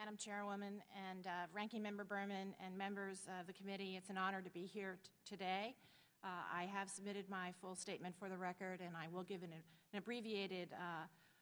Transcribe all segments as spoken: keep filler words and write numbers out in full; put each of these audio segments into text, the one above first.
Madam Chairwoman and uh, Ranking Member Berman and members of the committee, it's an honor to be here today. Uh, I have submitted my full statement for the record, and I will give an, an abbreviated uh,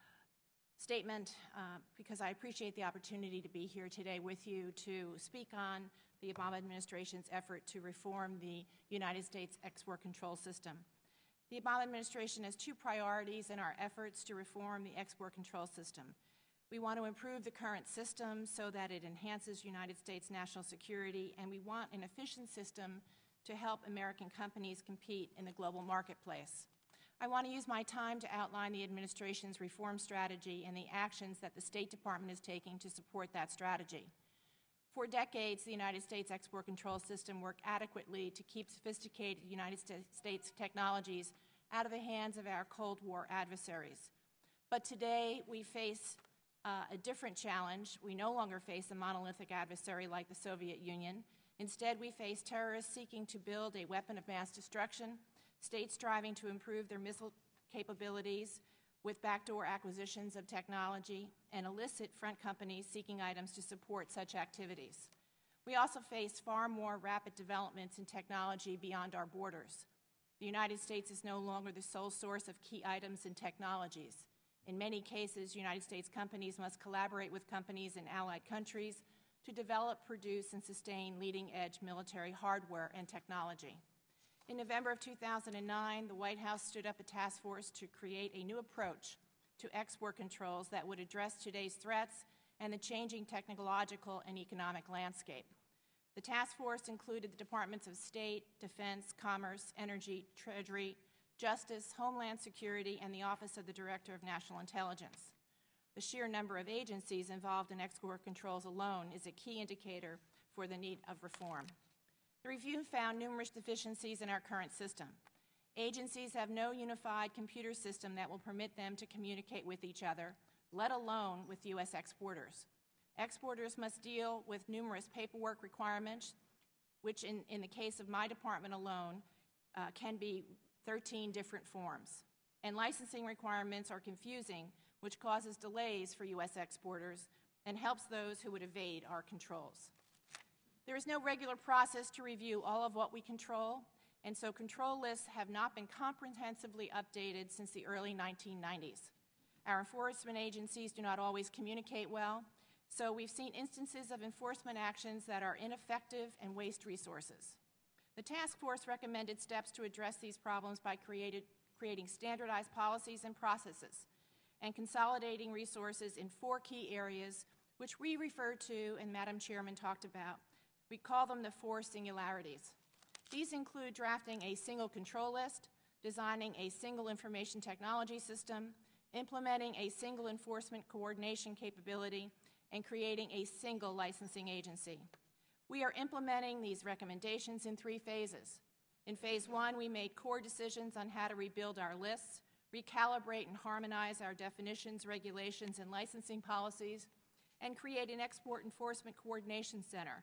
statement uh, because I appreciate the opportunity to be here today with you to speak on the Obama administration's effort to reform the United States export control system. The Obama administration has two priorities in our efforts to reform the export control system. We want to improve the current system so that it enhances United States national security, and we want an efficient system to help American companies compete in the global marketplace. I want to use my time to outline the administration's reform strategy and the actions that the State Department is taking to support that strategy. For decades, the United States export control system worked adequately to keep sophisticated United States technologies out of the hands of our Cold War adversaries. But today, we face uh, a different challenge. We no longer face a monolithic adversary like the Soviet Union. Instead, we face terrorists seeking to build a weapon of mass destruction, states striving to improve their missile capabilities with backdoor acquisitions of technology, and illicit front companies seeking items to support such activities. We also face far more rapid developments in technology beyond our borders. The United States is no longer the sole source of key items and technologies. In many cases, United States companies must collaborate with companies in allied countries to develop, produce, and sustain leading-edge military hardware and technology. In November of two thousand nine, the White House stood up a task force to create a new approach to export controls that would address today's threats and the changing technological and economic landscape. The task force included the Departments of State, Defense, Commerce, Energy, Treasury, Justice, Homeland Security, and the Office of the Director of National Intelligence. The sheer number of agencies involved in export controls alone is a key indicator for the need of reform. The review found numerous deficiencies in our current system. Agencies have no unified computer system that will permit them to communicate with each other, let alone with U S exporters. Exporters must deal with numerous paperwork requirements, which in, in the case of my department alone, uh, can be thirteen different forms. And licensing requirements are confusing, which causes delays for U S exporters and helps those who would evade our controls. There is no regular process to review all of what we control, and so control lists have not been comprehensively updated since the early nineteen nineties. Our enforcement agencies do not always communicate well, so we've seen instances of enforcement actions that are ineffective and waste resources. The task force recommended steps to address these problems by created, creating standardized policies and processes and consolidating resources in four key areas, which we refer to and Madam Chairman talked about. We call them the four singularities. These include drafting a single control list, designing a single information technology system, implementing a single enforcement coordination capability, and creating a single licensing agency. We are implementing these recommendations in three phases. In phase one, we made core decisions on how to rebuild our lists, recalibrate and harmonize our definitions, regulations, and licensing policies, and create an export enforcement coordination center,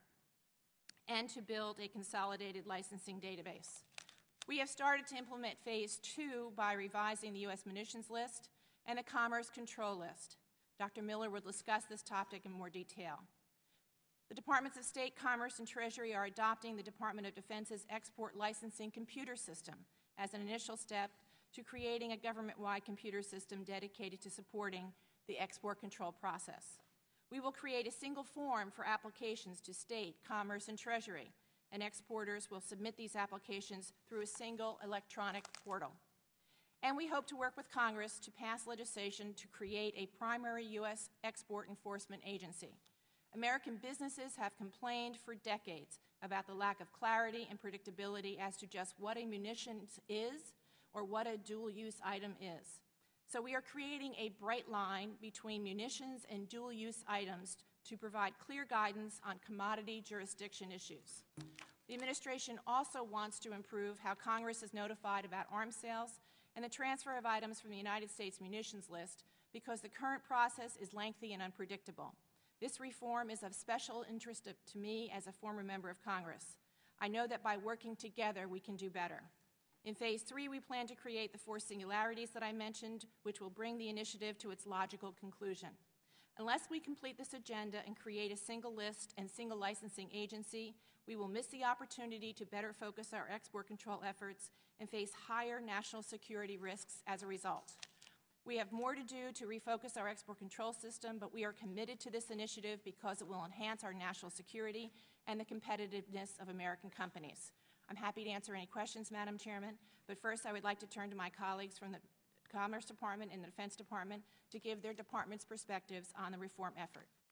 and to build a consolidated licensing database. We have started to implement phase two by revising the U S munitions list and the commerce control list. Doctor Miller will discuss this topic in more detail. The Departments of State, Commerce, and Treasury are adopting the Department of Defense's export licensing computer system as an initial step to creating a government-wide computer system dedicated to supporting the export control process. We will create a single form for applications to State, Commerce, and Treasury, and exporters will submit these applications through a single electronic portal. And we hope to work with Congress to pass legislation to create a primary U S export enforcement agency. American businesses have complained for decades about the lack of clarity and predictability as to just what a munitions is or what a dual-use item is. So we are creating a bright line between munitions and dual-use items to provide clear guidance on commodity jurisdiction issues. The administration also wants to improve how Congress is notified about arms sales and the transfer of items from the United States munitions list because the current process is lengthy and unpredictable. This reform is of special interest to me as a former member of Congress. I know that by working together, we can do better. In phase three, we plan to create the four singularities that I mentioned, which will bring the initiative to its logical conclusion. Unless we complete this agenda and create a single list and single licensing agency, we will miss the opportunity to better focus our export control efforts and face higher national security risks as a result. We have more to do to refocus our export control system, but we are committed to this initiative because it will enhance our national security and the competitiveness of American companies. I'm happy to answer any questions, Madam Chairman, but first I would like to turn to my colleagues from the Commerce Department and the Defense Department to give their department's perspectives on the reform effort.